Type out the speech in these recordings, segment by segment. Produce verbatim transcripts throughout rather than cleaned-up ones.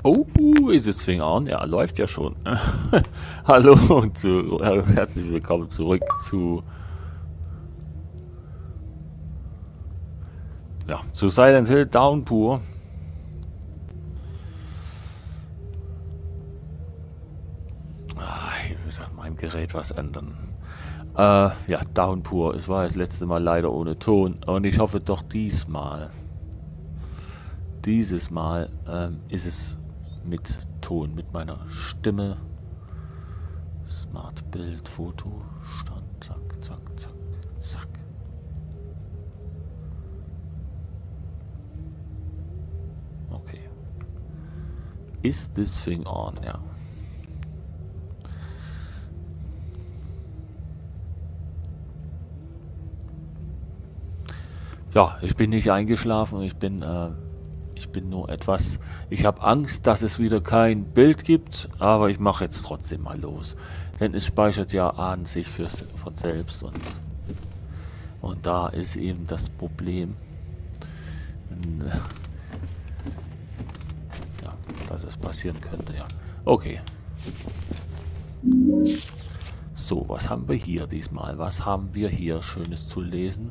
Oh, ist es fing an? Ja, läuft ja schon. Hallo und zu, äh, herzlich willkommen zurück zu ja, zu Silent Hill Downpour. Ah, ich muss an meinem Gerät was ändern. Äh, ja, Downpour. Es war das letzte Mal leider ohne Ton und ich hoffe doch diesmal, dieses Mal ähm, ist es mit Ton, mit meiner Stimme. Smart Bild, Foto, Stand, zack, zack, zack, zack. Okay. Ist this thing on, ja. Ja, ich bin nicht eingeschlafen, ich bin, äh, ich bin nur etwas, ich habe Angst, dass es wieder kein Bild gibt, aber ich mache jetzt trotzdem mal los. Denn es speichert ja an sich für, von selbst und, und da ist eben das Problem, und, äh, ja, dass es passieren könnte, ja. Okay. So, was haben wir hier diesmal? Was haben wir hier Schönes zu lesen?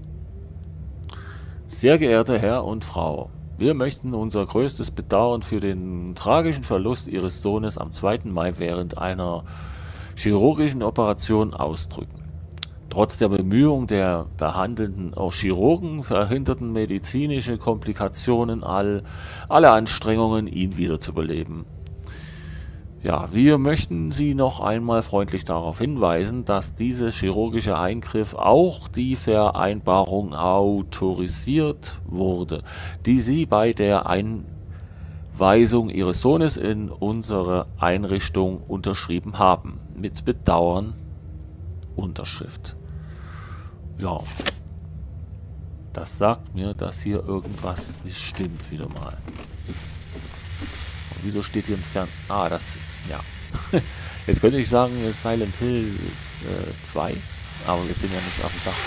Sehr geehrter Herr und Frau, wir möchten unser größtes Bedauern für den tragischen Verlust Ihres Sohnes am zweiten Mai während einer chirurgischen Operation ausdrücken. Trotz der Bemühungen der behandelnden auch Chirurgen verhinderten medizinische Komplikationen all, alle Anstrengungen, ihn wiederzubeleben. Ja, wir möchten Sie noch einmal freundlich darauf hinweisen, dass dieser chirurgische Eingriff auch die Vereinbarung autorisiert wurde, die Sie bei der Einweisung Ihres Sohnes in unsere Einrichtung unterschrieben haben. Mit Bedauern, Unterschrift. Ja, das sagt mir, dass hier irgendwas nicht stimmt wieder mal. Und wieso steht hier ein Fern... Ah, das... Ja. Jetzt könnte ich sagen, Silent Hill äh, zwei, aber wir sind ja nicht auf dem Dach.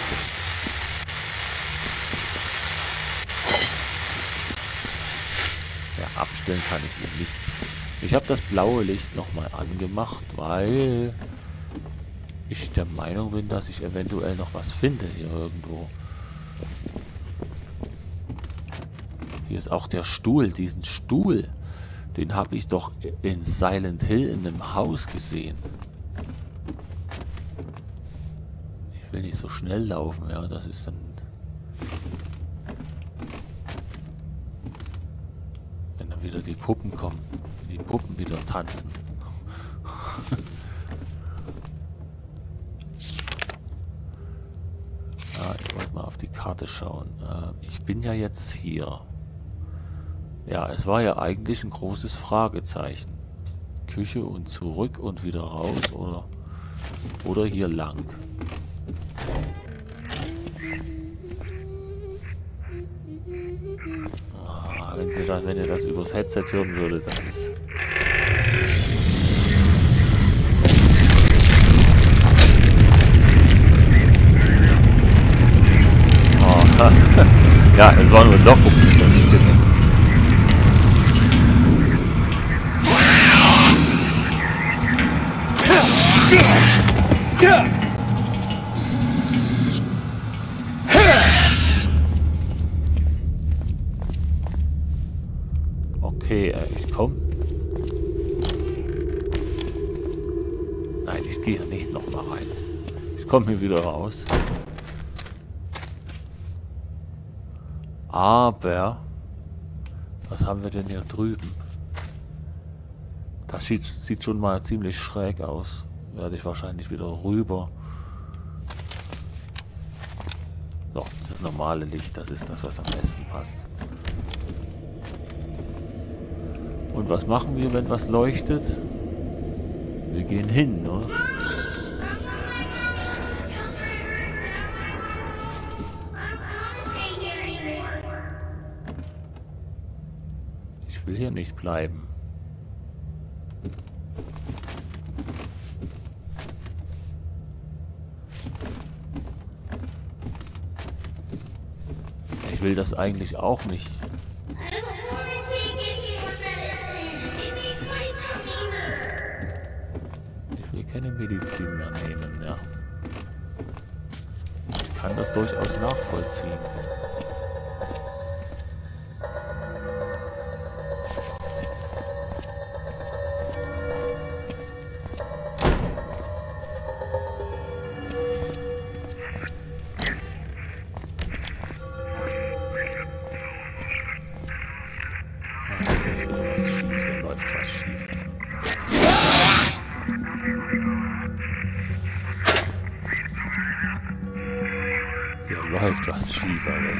Ja, abstellen kann ich ihn nicht. Ich habe das blaue Licht nochmal angemacht, weil ich der Meinung bin, dass ich eventuell noch was finde hier irgendwo. Hier ist auch der Stuhl, diesen Stuhl. Den habe ich doch in Silent Hill in einem Haus gesehen. Ich will nicht so schnell laufen, ja, das ist dann... Wenn dann wieder die Puppen kommen, wenn die Puppen wieder tanzen. Ja, ich wollte mal auf die Karte schauen. Äh, ich bin ja jetzt hier. Ja, es war ja eigentlich ein großes Fragezeichen. Küche und zurück und wieder raus oder, oder hier lang. Ah, wenn ihr das, wenn ihr das übers Headset hören würdet, das ist... Oh, ja, es war nur Lockung mit der Stimme. Okay, äh, ich komme. Nein, ich gehe hier nicht noch mal rein. Ich komme hier wieder raus. Aber was haben wir denn hier drüben? Das sieht, sieht schon mal ziemlich schräg aus. Werde ich wahrscheinlich wieder rüber. So, das normale Licht, das ist das, was am besten passt. Und was machen wir, wenn was leuchtet? Wir gehen hin, oder? Ich will hier nicht bleiben. Ich will das eigentlich auch nicht. keine Medizin mehr nehmen, ja. Ich kann das durchaus nachvollziehen. Läuft was schief, ey.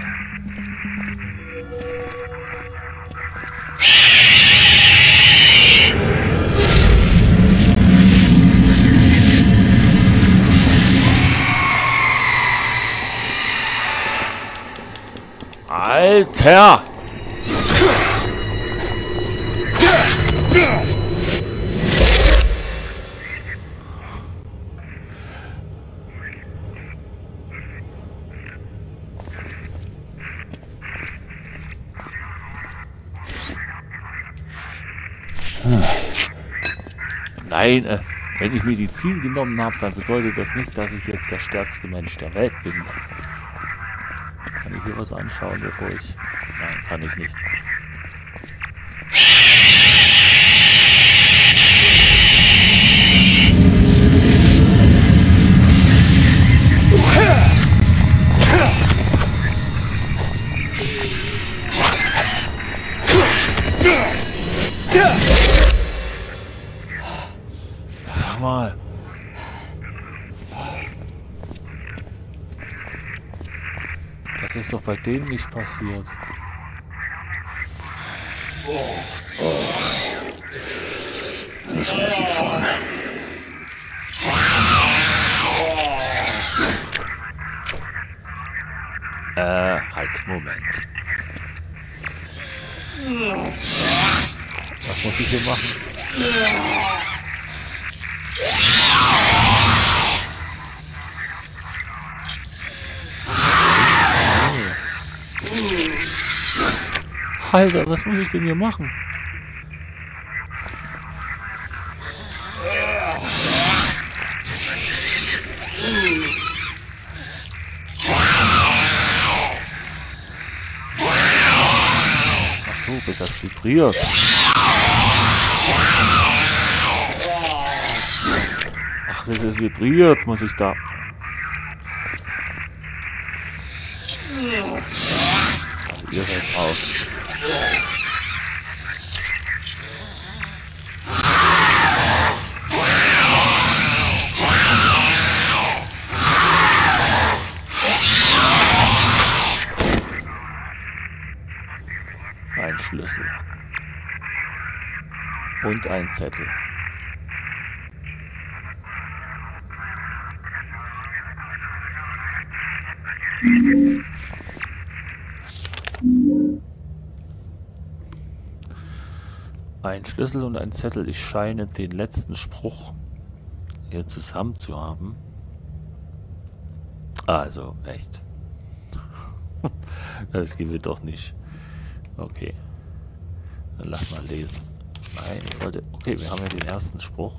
Alter! Nein, äh, wenn ich Medizin genommen habe, dann bedeutet das nicht, dass ich jetzt der stärkste Mensch der Welt bin. Kann ich hier was anschauen, bevor ich... Nein, kann ich nicht. Sag mal. Das ist doch bei denen nicht passiert. Oh. This will be fun. Äh, halt, Moment. Was muss ich hier machen? Alter, was muss ich denn hier machen? Ach so, bis das vibriert. Ach, das ist vibriert, muss ich da... Also ihr seid drauf. Ein Schlüssel. Und ein Zettel. Ein Schlüssel und ein Zettel. Ich scheine den letzten Spruch hier zusammen zu haben. Also, echt. Das geht mir doch nicht. Okay. Dann lass mal lesen. Nein, ich wollte... Okay, wir haben ja den ersten Spruch.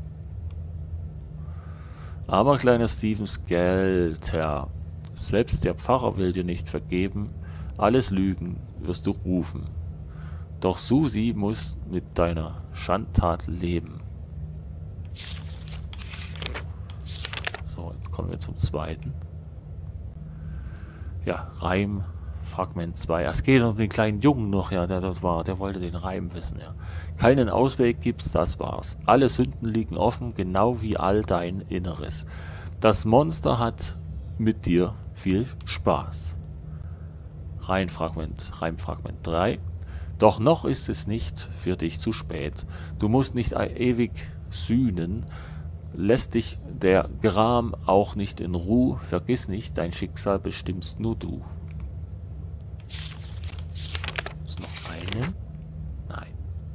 Aber kleiner Steven Skelter, selbst der Pfarrer will dir nicht vergeben. Alles Lügen wirst du rufen. Doch Susi muss mit deiner Schandtat leben. So, jetzt kommen wir zum zweiten. Ja, Reim, Fragment zwei. Es geht um den kleinen Jungen noch, ja, der dort war. Der wollte den Reim wissen, ja. Keinen Ausweg gibt's, das war's. Alle Sünden liegen offen, genau wie all dein Inneres. Das Monster hat mit dir viel Spaß. Reimfragment, Reimfragment drei. Doch noch ist es nicht für dich zu spät. Du musst nicht ewig sühnen, lässt dich der Gram auch nicht in Ruhe. Vergiss nicht, dein Schicksal bestimmst nur du. Ist noch einen? Nein.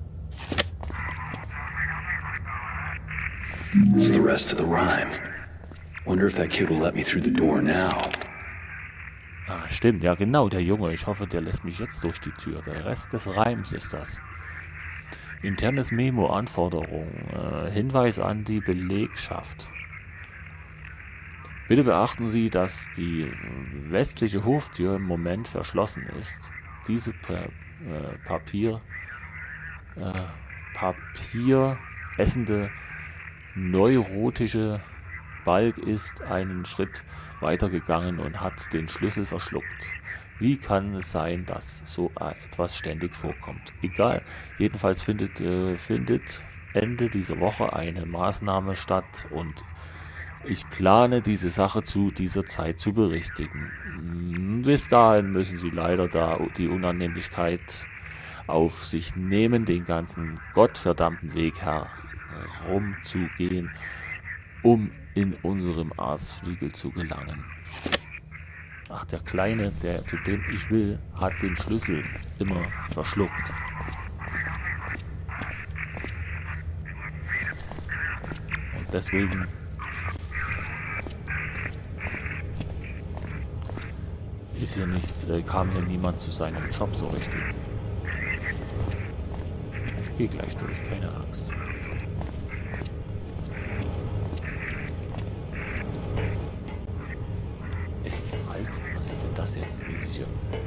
It's the rest of the rhyme. Wonder if that kid will let me through the door now. Ah, stimmt, ja genau, der Junge. Ich hoffe, der lässt mich jetzt durch die Tür. Der Rest des Reims ist das. Internes Memo, Anforderung, äh, Hinweis an die Belegschaft. Bitte beachten Sie, dass die westliche Hoftür im Moment verschlossen ist. Diese pa äh, Papier, äh, Papier essende neurotische Balk ist einen Schritt weitergegangen und hat den Schlüssel verschluckt. Wie kann es sein, dass so etwas ständig vorkommt? Egal. Jedenfalls findet, äh, findet Ende dieser Woche eine Maßnahme statt und ich plane, diese Sache zu dieser Zeit zu berichtigen. Bis dahin müssen Sie leider da die Unannehmlichkeit auf sich nehmen, den ganzen gottverdammten Weg herumzugehen, um in unserem Arztflügel zu gelangen. Ach, der Kleine, der zu dem ich will, hat den Schlüssel immer verschluckt. Und deswegen ist hier nichts, äh, kam hier niemand zu seinem Job so richtig. Ich gehe gleich durch, keine Angst. Ey, halt, was ist denn das jetzt? Hier?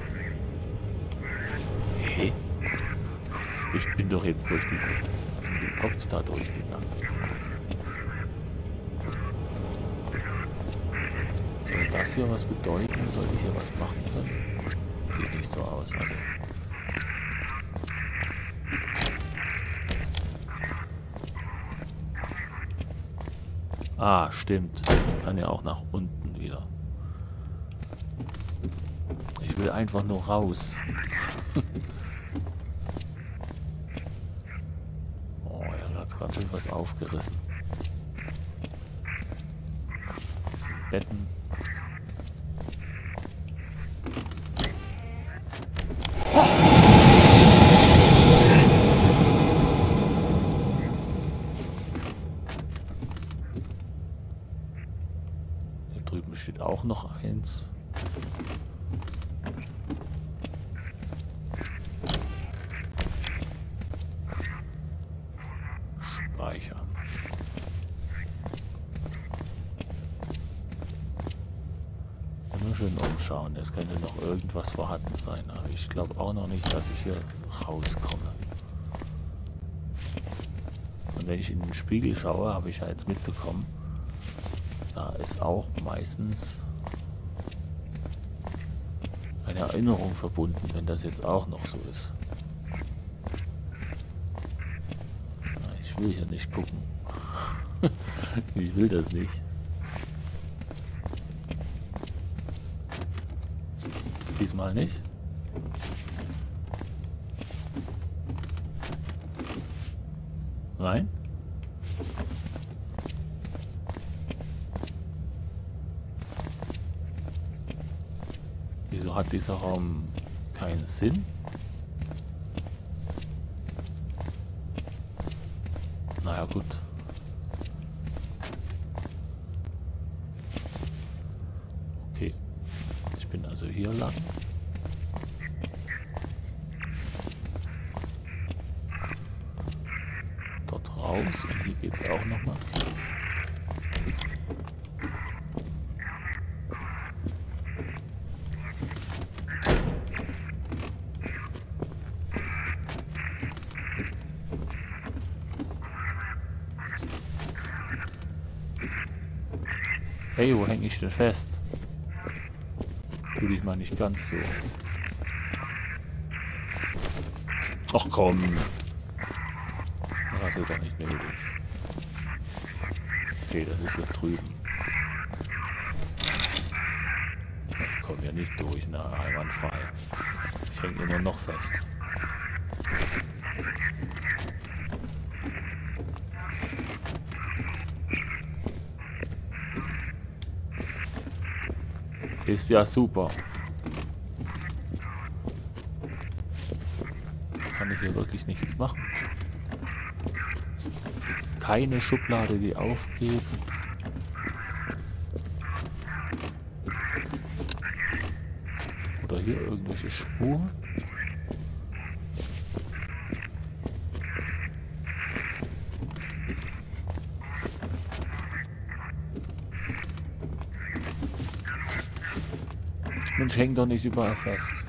Hey? Ich bin doch jetzt durch die, den Kopf da durchgegangen. Soll das hier was bedeuten? Soll ich hier was machen können? Sieht nicht so aus, also. Ah, stimmt. Ich kann ja auch nach unten wieder. Ich will einfach nur raus. Oh, er hat gerade schon was aufgerissen. Das sind Betten. Hier drüben steht auch noch eins. Speichern. Immer schön umschauen. Es könnte noch irgendwas vorhanden sein. Aber ich glaube auch noch nicht, dass ich hier rauskomme. Und wenn ich in den Spiegel schaue, habe ich ja jetzt mitbekommen, da ist auch meistens eine Erinnerung verbunden, wenn das jetzt auch noch so ist. Ich will hier nicht gucken. Ich will das nicht. Diesmal nicht. Nein? Wieso hat dieser Raum keinen Sinn? Naja, gut. Okay. Ich bin also hier lang. Dort raus. Und hier geht's auch nochmal. Hey, wo hänge ich denn fest? Tu dich mal nicht ganz so. Ach komm. Das ist doch nicht nötig. Okay, das ist hier drüben. Ich komme ja nicht durch, na, einwandfrei. Ich hänge immer noch fest. Ist ja super. Kann ich hier wirklich nichts machen? Keine Schublade, die aufgeht. Oder hier irgendwelche Spuren. Mensch, häng doch nicht überall fest.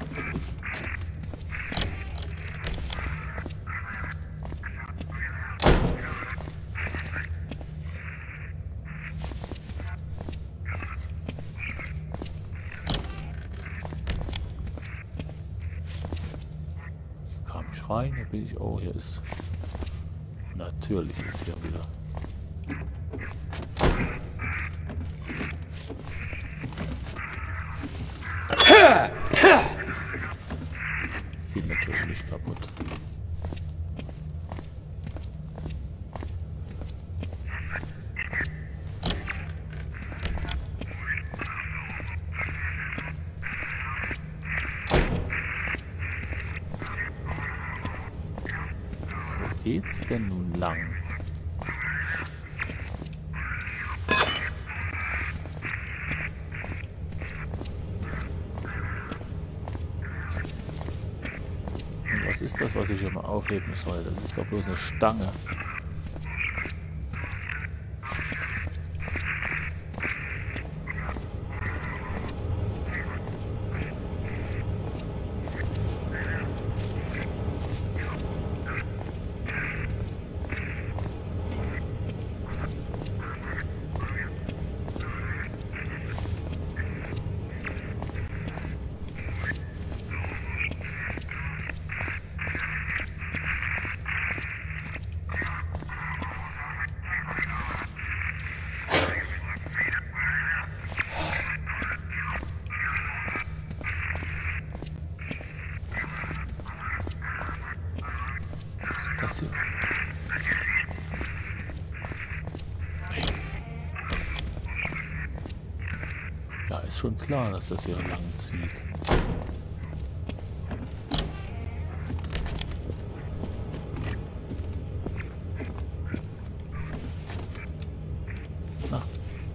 Hier kam ich rein, hier bin ich. Oh, hier ist. Natürlich ist hier wieder. Geht natürlich nicht kaputt. Wo geht's denn nun lang? Was ist das, was ich immer aufheben soll? Das ist doch bloß eine Stange. Das hier. Ja, ist schon klar, dass das hier lang zieht. Na.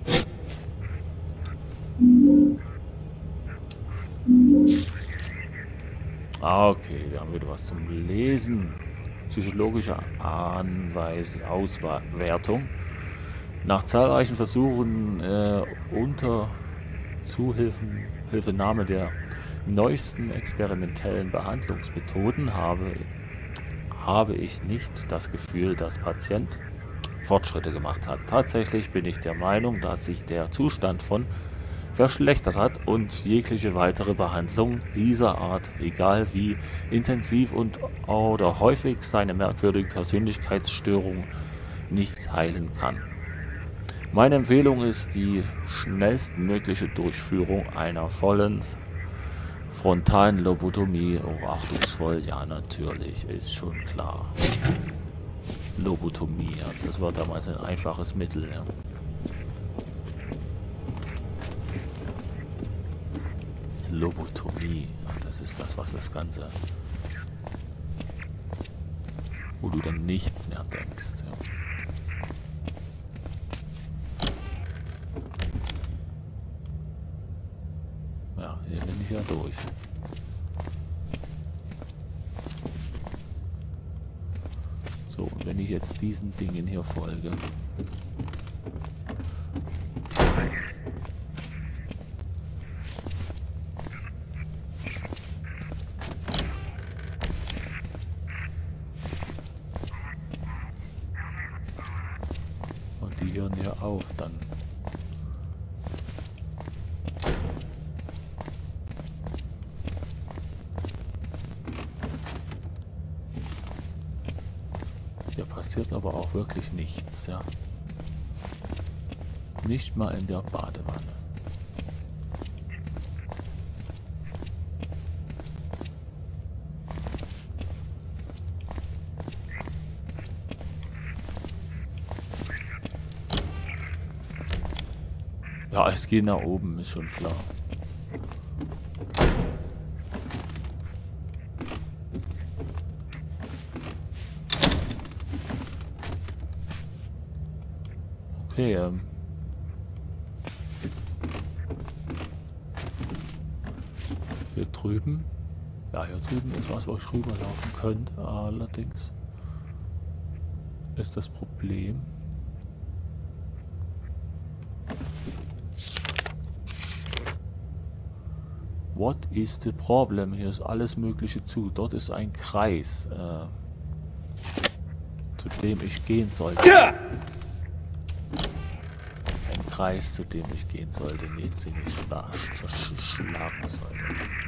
Ah, okay, wir haben wieder was zum Lesen. Psychologische Anweis Auswertung. Nach zahlreichen Versuchen äh, unter Zuhilfen, Hilfenahme der neuesten experimentellen Behandlungsmethoden habe, habe ich nicht das Gefühl, dass Patient Fortschritte gemacht hat. Tatsächlich bin ich der Meinung, dass sich der Zustand von verschlechtert hat und jegliche weitere Behandlung dieser Art, egal wie intensiv und oder häufig seine merkwürdige Persönlichkeitsstörung, nicht heilen kann. Meine Empfehlung ist die schnellstmögliche Durchführung einer vollen frontalen Lobotomie. Oh, achtungsvoll, ja natürlich, ist schon klar. Lobotomie, ja, das war damals ein einfaches Mittel, ja. Lobotomie, ja, das ist das, was das Ganze, wo du dann nichts mehr denkst. Ja, ja, hier bin ich ja durch. So, und wenn ich jetzt diesen Dingen hier folge. Die hören hier auf dann. Hier passiert aber auch wirklich nichts, ja. Nicht mal in der Badewanne. Ja, es geht nach oben, ist schon klar. Okay, ähm. Hier drüben. Ja, hier drüben ist was, wo ich rüberlaufen könnte. Allerdings ist das Problem. What is the problem? Hier ist alles Mögliche zu. Dort ist ein Kreis, äh, zu dem ich gehen sollte. Ein Kreis, zu dem ich gehen sollte, nicht den ich schla zerschlagen sollte.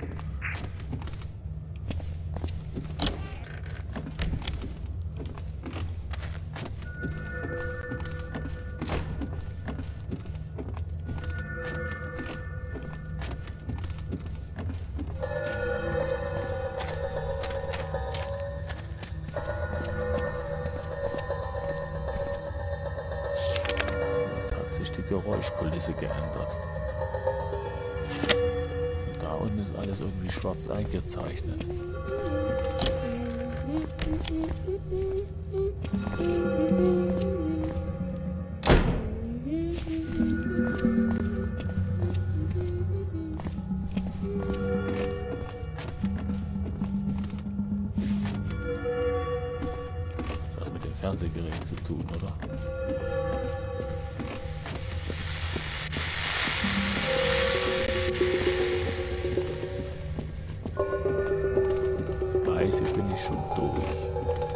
Die Geräuschkulisse geändert. Und da unten ist alles irgendwie schwarz eingezeichnet. Was mit dem Fernsehgerät zu tun, oder? Hier bin ich schon durch.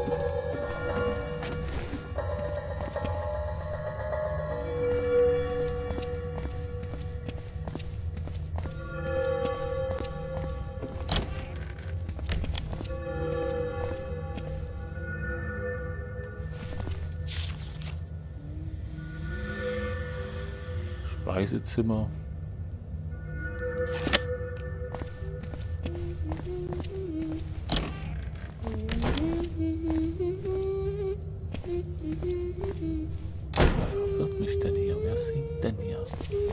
Speisezimmer. Wer verwirrt mich denn hier? Wer singt denn hier?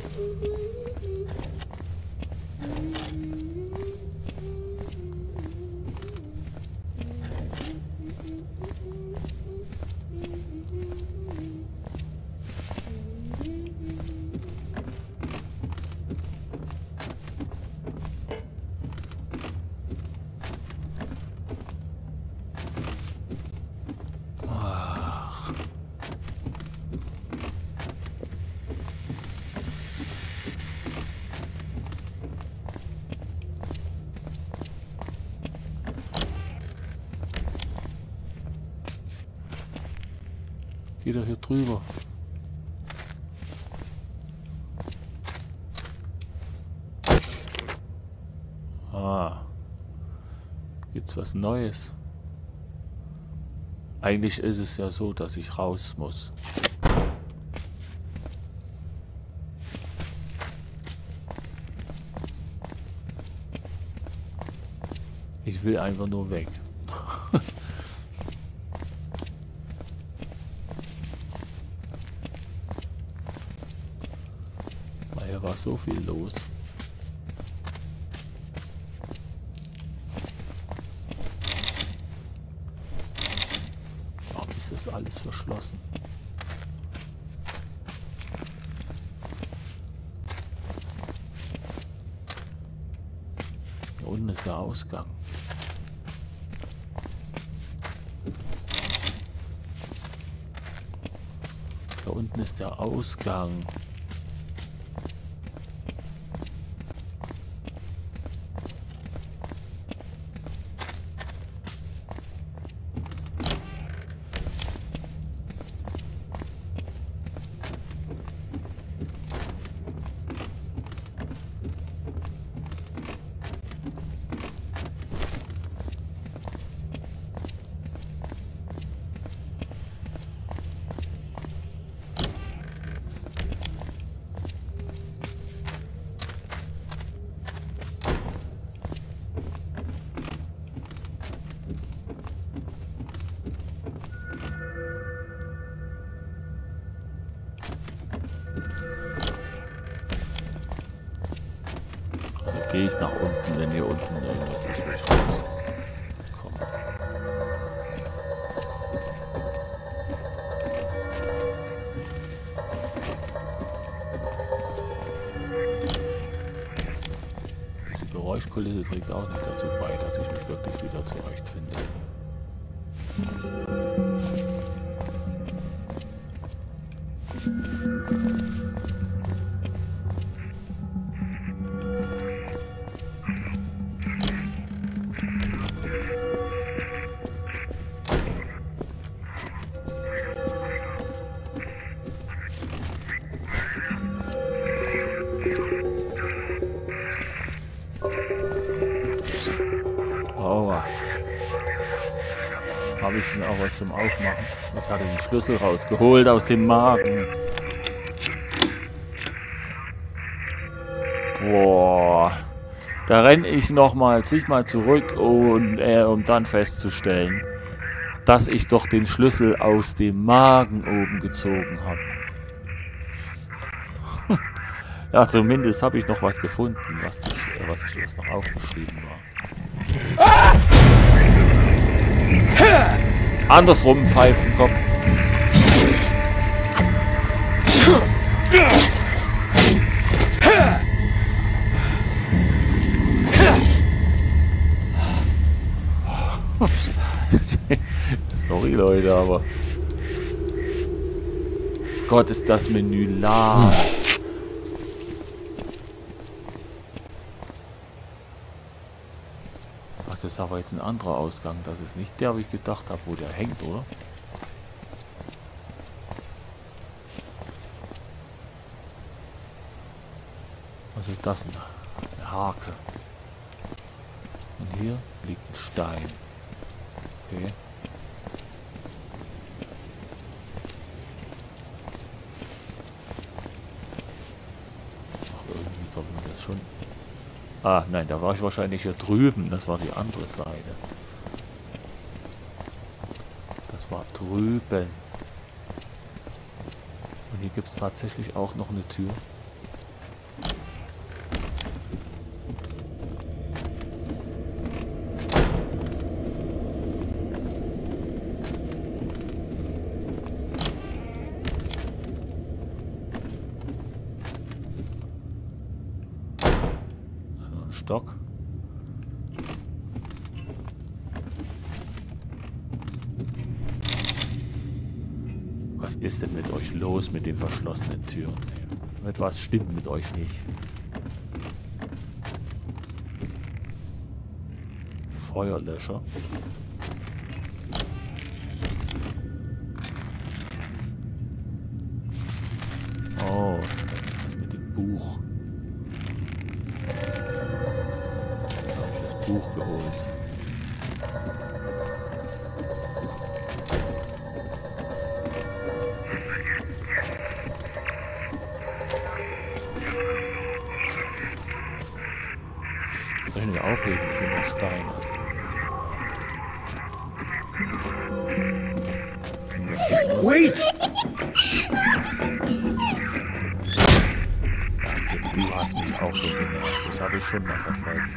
Geh doch hier drüber. Ah. Gibt's was Neues? Eigentlich ist es ja so, dass ich raus muss. Ich will einfach nur weg. Hier war so viel los. Warum ist das alles verschlossen? Hier unten ist der Ausgang. Da unten ist der Ausgang. Gehe ich nach unten, wenn hier unten irgendwas ist, will ich raus. Komm. Diese Geräuschkulisse trägt auch nicht dazu bei, dass ich mich wirklich wieder zurechtfinde. Habe ich denn auch was zum Aufmachen? Ich hatte den Schlüssel rausgeholt aus dem Magen. Boah. Da renne ich nochmal zigmal zurück, und, äh, um dann festzustellen, dass ich doch den Schlüssel aus dem Magen oben gezogen habe. Ja, zumindest habe ich noch was gefunden, was, zu, was ich erst noch aufgeschrieben war. Andersrum, Pfeifenkopf. Sorry, Leute, aber... Gott, ist das Menü lahm. Ach, das ist aber jetzt ein anderer Ausgang. Das ist nicht der, wie ich gedacht habe, wo der hängt, oder? Was ist das denn? Eine Hake. Und hier liegt ein Stein. Okay. Ach, irgendwie kommt mir das schon... Ah, nein, da war ich wahrscheinlich hier drüben. Das war die andere Seite. Das war drüben. Und hier gibt es tatsächlich auch noch eine Tür. Stock. Was ist denn mit euch los mit den verschlossenen Türen? Etwas stimmt mit euch nicht. Feuerlöscher. Oh, das ist das mit dem Buch. Buch geholt. Soll ich nicht aufheben? Das sind nur Steine. Wait! Okay, du hast mich auch schon genervt. Das habe ich schon mal verfolgt.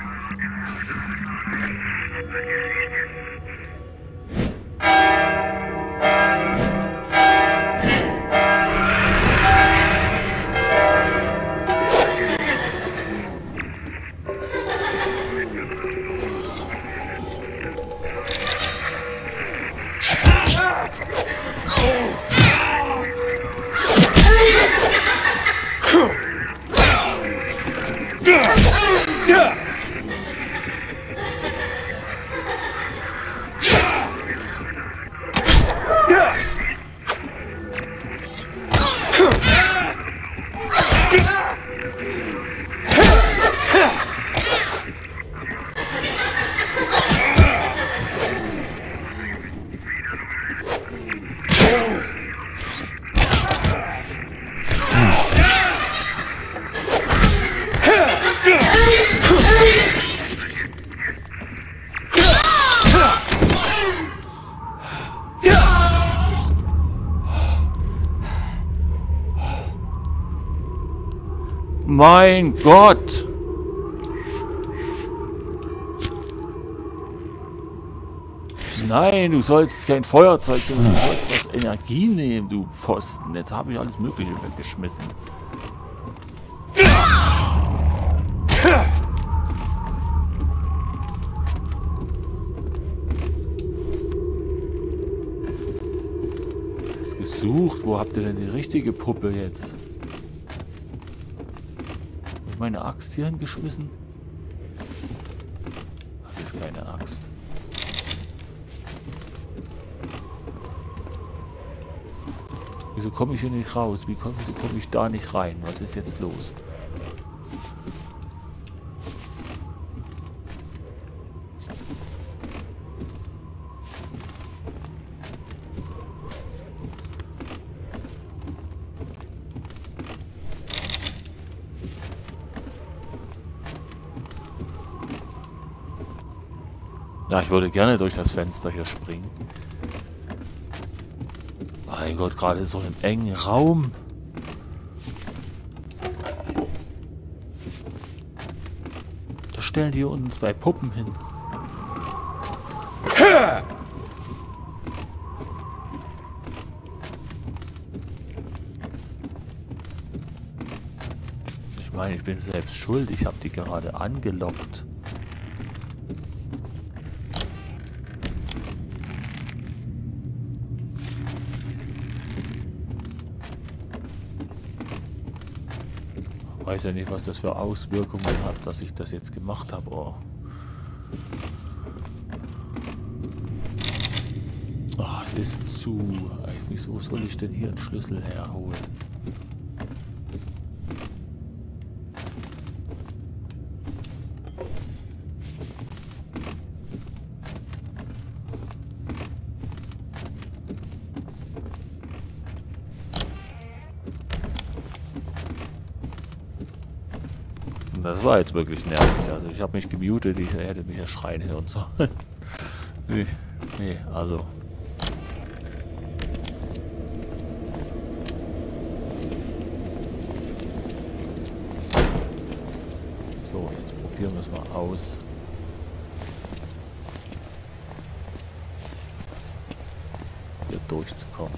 Mein Gott! Nein, du sollst kein Feuerzeug, sondern du sollst was Energie nehmen, du Pfosten. Jetzt habe ich alles Mögliche weggeschmissen. Ist gesucht. Wo habt ihr denn die richtige Puppe jetzt? Habe ich meine Axt hier hingeschmissen? Das ist keine Axt. Wieso komme ich hier nicht raus? Wie komm, wieso komme ich da nicht rein? Was ist jetzt los? Ja, ich würde gerne durch das Fenster hier springen. Mein Gott, gerade in so einem engen Raum. Da stellen die unten zwei Puppen hin. Ich meine, ich bin selbst schuld. Ich habe die gerade angelockt. Ich weiß ja nicht, was das für Auswirkungen hat, dass ich das jetzt gemacht habe. Oh. Oh, es ist zu. Wieso soll ich denn hier einen Schlüssel herholen? Das war jetzt wirklich nervig. Also ich habe mich gemutet, ich hätte mich ja schreien hören sollen. nee, nee, also. So, jetzt probieren wir es mal aus. Hier durchzukommen.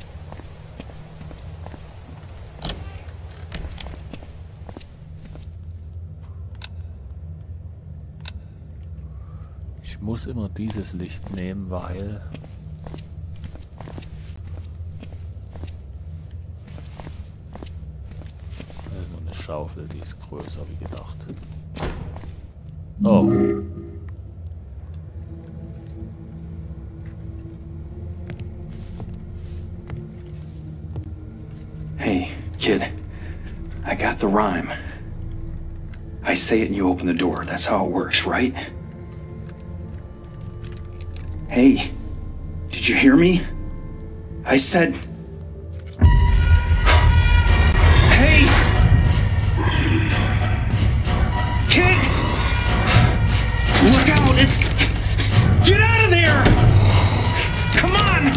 Ich muss immer dieses Licht nehmen, weil das ist nur eine Schaufel, die ist größer wie gedacht. Oh. Hey, kid. I got the rhyme. I say it and you open the door. That's how it works, right? Hey, did you hear me? I said... Hey! Kid! Look out, it's... Get out of there! Come on!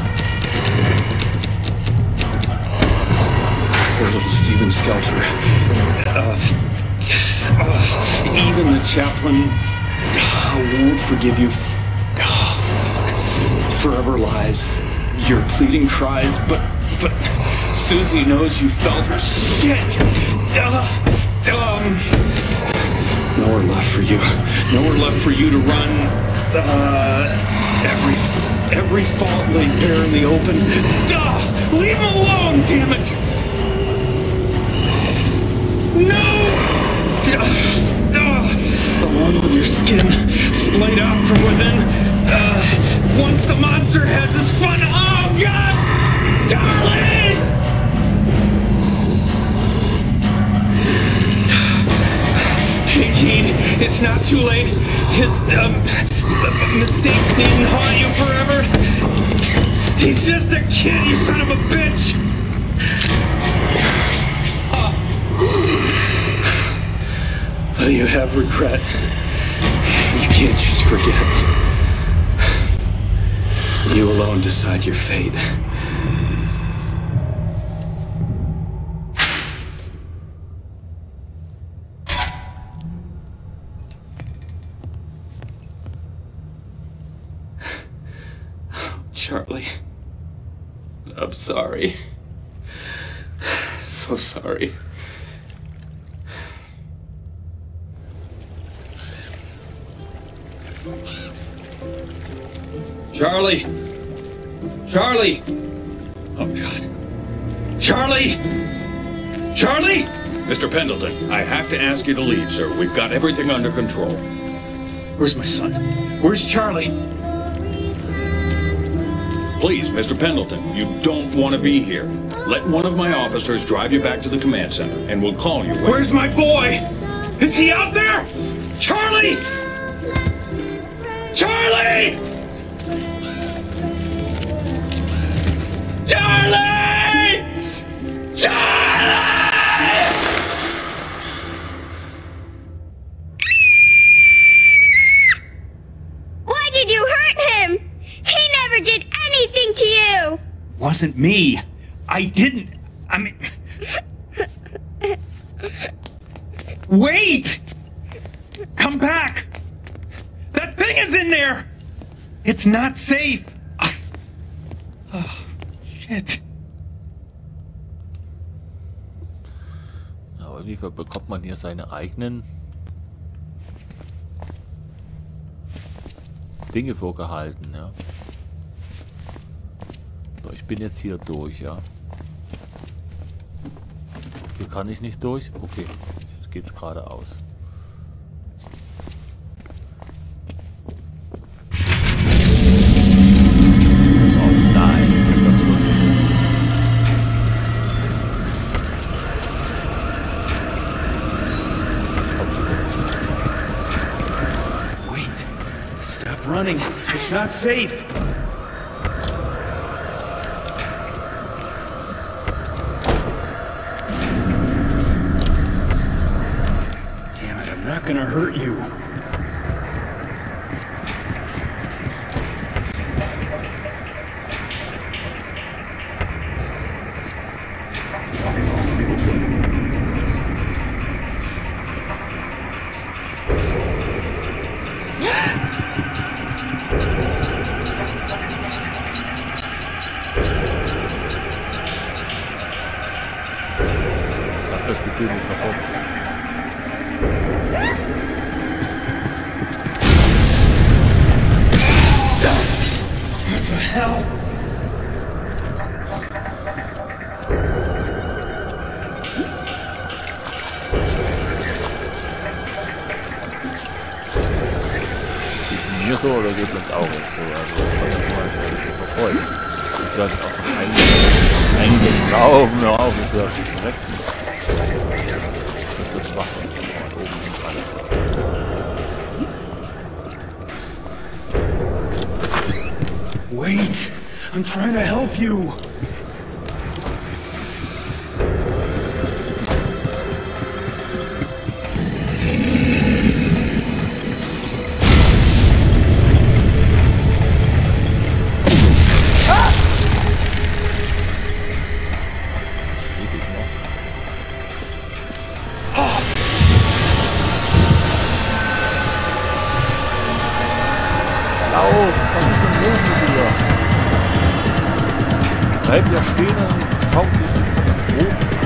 Poor little Steven Skelter. Uh, uh, even the chaplain uh, won't forgive you. Forever lies your pleading cries, but but Susie knows you felt her shit. Uh, um, nowhere left for you. Nowhere left for you to run. Uh, every every fault laid bare in the open. Uh, leave him alone, damn it! No! Uh, alone with your skin splayed out from within. Uh, once the monster has his fun. Oh, God! Darling! Take heed. It's not too late. His, um, mistakes needn't haunt you forever. He's just a kid, you son of a bitch! Though you have regret, you can't just forget. You alone decide your fate. Charlie, I'm sorry. So sorry. Charlie! Charlie! Oh, God. Charlie! Charlie! Mister Pendleton, I have to ask you to leave, sir. We've got everything under control. Where's my son? Where's Charlie? Please, Mister Pendleton, you don't want to be here. Let one of my officers drive you back to the command center, and we'll call you when... Where's my boy? Is he out there? Charlie! Charlie! Charlie! Charlie! Why did you hurt never did anything to you! Wasn't me. I didn't. I mean... Wait! Come back! That thing is in there! It's not safe! I... Oh, shit. Ja, irgendwie bekommt man hier seine eigenen Dinge vorgehalten, ja. So, ich bin jetzt hier durch, ja. Hier kann ich nicht durch. Okay, jetzt geht's geradeaus. Oh nein, ist das schon gewesen. Jetzt kommt die Reaktion. Wait. Stop running. It's not safe. Damn it, I'm not gonna hurt you. Ich habe das Gefühl, mich verfolgt. What the hell? Geht's mir so oder geht's uns auch jetzt so? Also ich kann das mal so verfolgen. Jetzt werde ich auch noch eingelaufen. Hör auf, jetzt werde ich direkt durch das Wasser. Und oben ist alles verkehrt. Wait! I'm trying to help you! Was ist denn los mit dir? Jetzt bleibt ja stehen und schaut sich die Katastrophe an.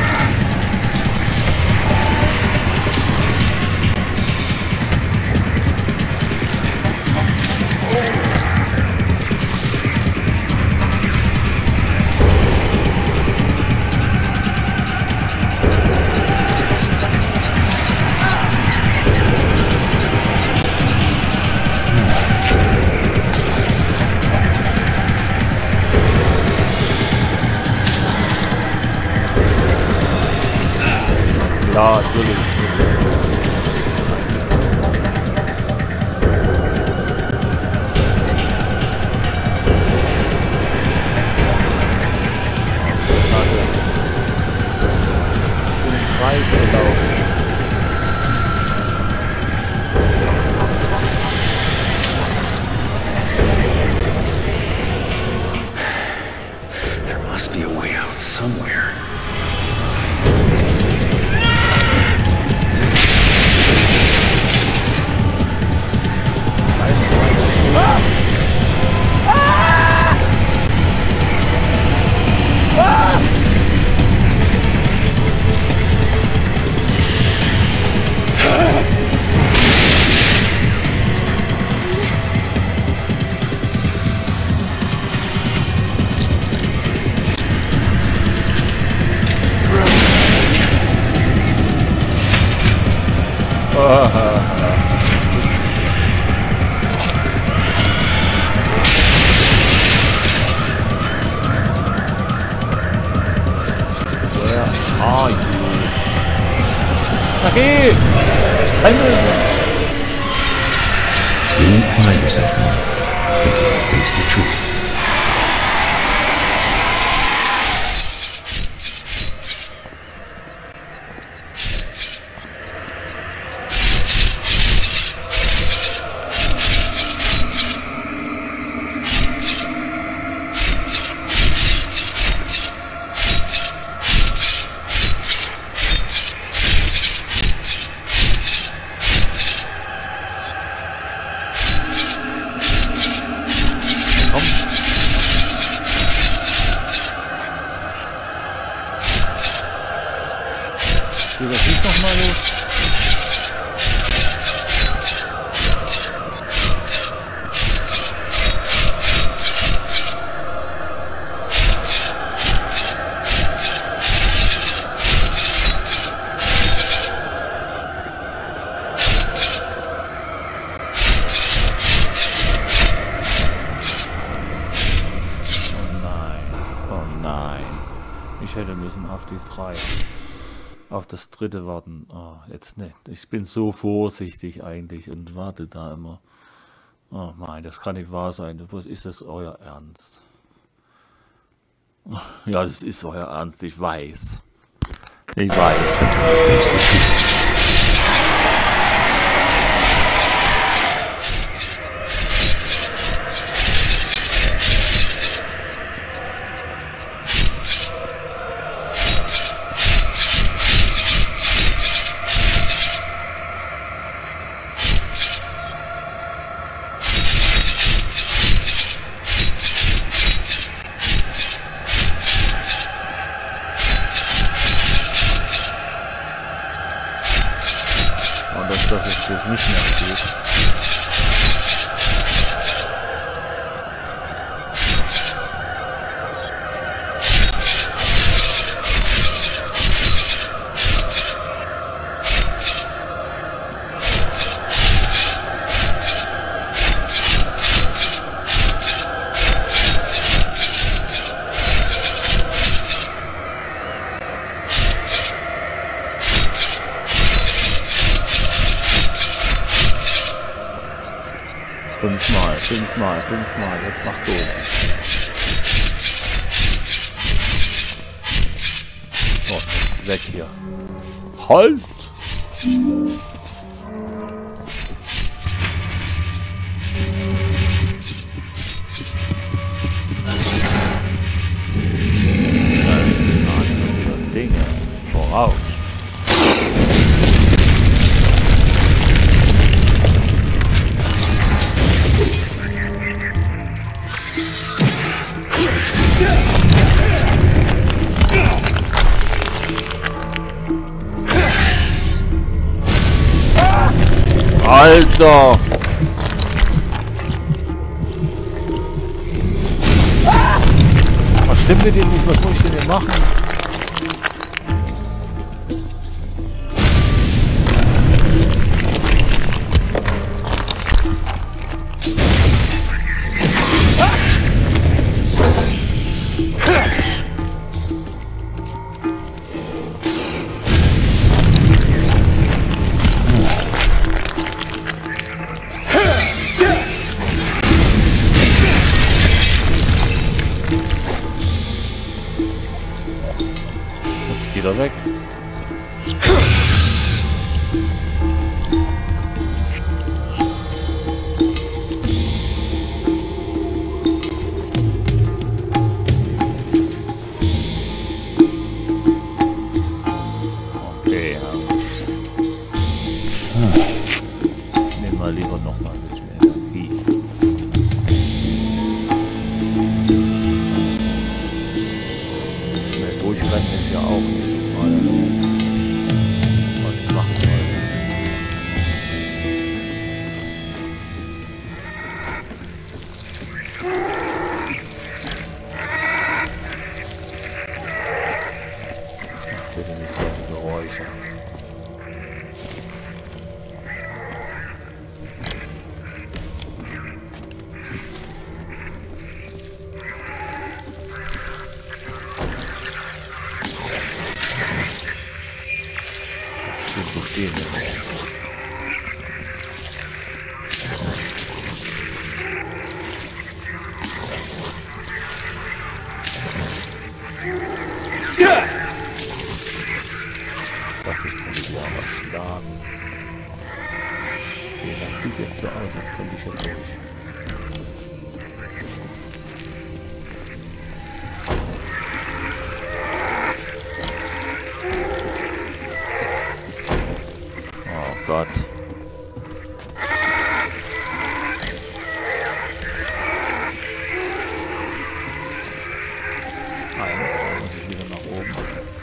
Ja, natürlich, natürlich. Klasse. Im Kreis gelaufen. There must be a way out somewhere. Where are you? Okay! Pendleton! You won't find yourself one until you face the truth. Ich hätte müssen auf die drei. Auf das dritte warten. Oh, jetzt nicht. Ich bin so vorsichtig eigentlich und warte da immer. Oh mein, das kann nicht wahr sein. Ist das euer Ernst? Ja, das ist euer Ernst. Ich weiß. Ich weiß. Dass es bloß nicht mehr geht. Fünfmal, fünfmal, fünfmal, jetzt macht durch. So, jetzt weg hier. Halt! Dann schlagen wieder Dinge voraus. Alter! Was stimmt mit dir nicht? Was muss ich denn hier machen? Geht er weg. Okay, ja. Nehmen wir lieber noch mal ein bisschen Energie. Schnell durchrennen ist ja auch nicht so toll, was ich machen soll. Bitte nicht solche Geräusche. Wo stehen wir? Ich dachte, ich könnte die aber schlagen. Okay, das sieht jetzt so aus, als könnte ich ja durch. Oh Gott. Eins, dann muss ich wieder nach oben.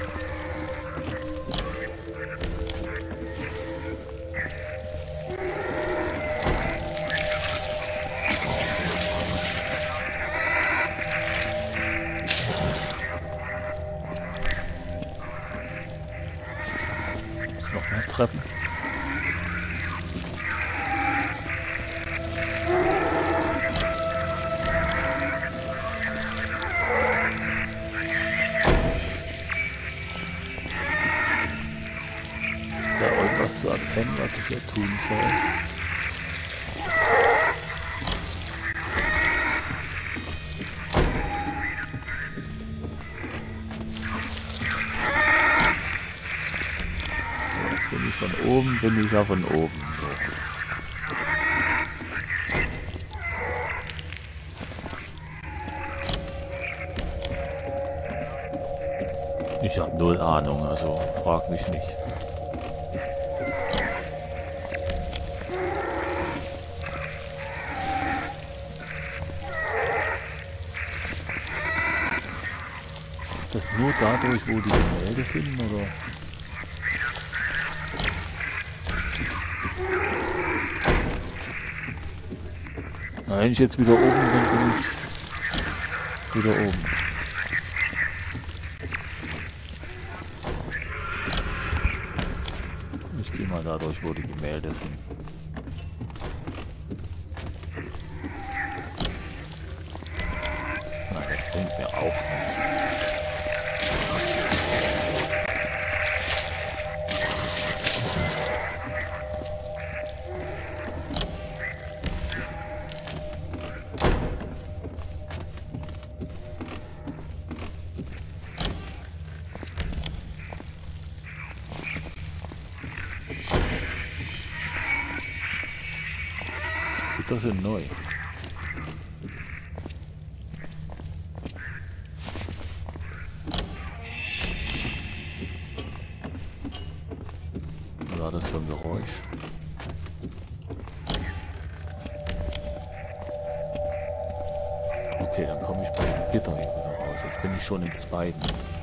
Ist noch mehr Treppen. zu erkennen, was ich hier tun soll. Jetzt bin ich von oben, bin ich ja von oben. So. Ich habe null Ahnung, also frag mich nicht. Ist das nur dadurch, wo die Gemälde sind, oder? Na, wenn ich jetzt wieder oben bin, bin ich wieder oben. Ich gehe mal dadurch, wo die Gemälde sind. Nein, das bringt mir auch nichts. Das sind neu. Was war das für ein Geräusch? Okay, dann komme ich bei dem Gitter hier wieder raus. Jetzt bin ich schon im zweiten.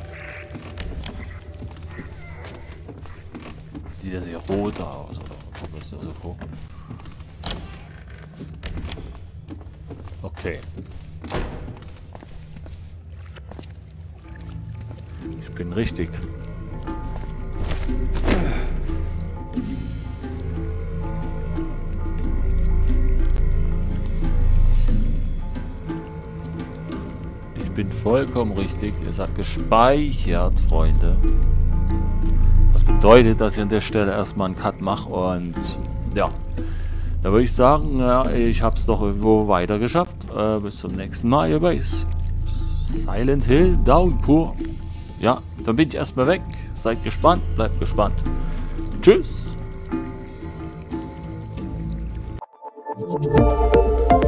Sieht das hier roter aus, oder kommt das da so vor? Okay. Ich bin richtig. Ich bin vollkommen richtig. Es hat gespeichert, Freunde. Das bedeutet, dass ich an der Stelle erstmal einen Cut mache und ja. Da würde ich sagen, ja, ich habe es doch irgendwo weiter geschafft. Äh, bis zum nächsten Mal hier bei Silent Hill Downpour. Ja, dann bin ich erstmal weg. Seid gespannt, bleibt gespannt. Tschüss.